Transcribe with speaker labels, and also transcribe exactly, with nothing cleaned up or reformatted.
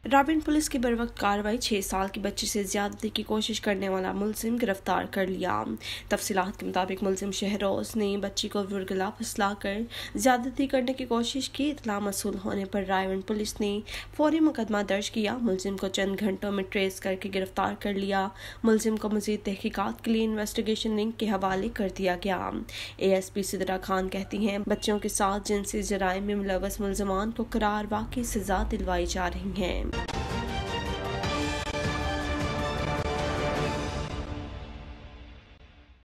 Speaker 1: रायबंद police की बरवक्त कार्रवाई। छह साल की बच्ची से ज्यादती की कोशिश करने वाला मुलजिम गिरफ्तार कर लिया। तफसीलात के मुताबिक मुलजिम शहरोज ने बच्ची को वुरगला फुसलाकर ज्यादती करने की कोशिश की। इतला मसूल होने पर रायबंद पुलिस ने फौरी मुकदमा दर्ज किया। मुलजिम को चंद घंटों में ट्रेस करके गिरफ्तार कर लिया। मुलजिम को मजीद तहकीकात के लिए इन्वेस्टिगेशन लिंक के हवाले कर दिया गया। A S P Sidra Khan कहती हैं, बच्चों के साथ जिनसी जराइम में मुलव्वस मुलजमान को करार वाकई सजा दिलवाई जा रही है।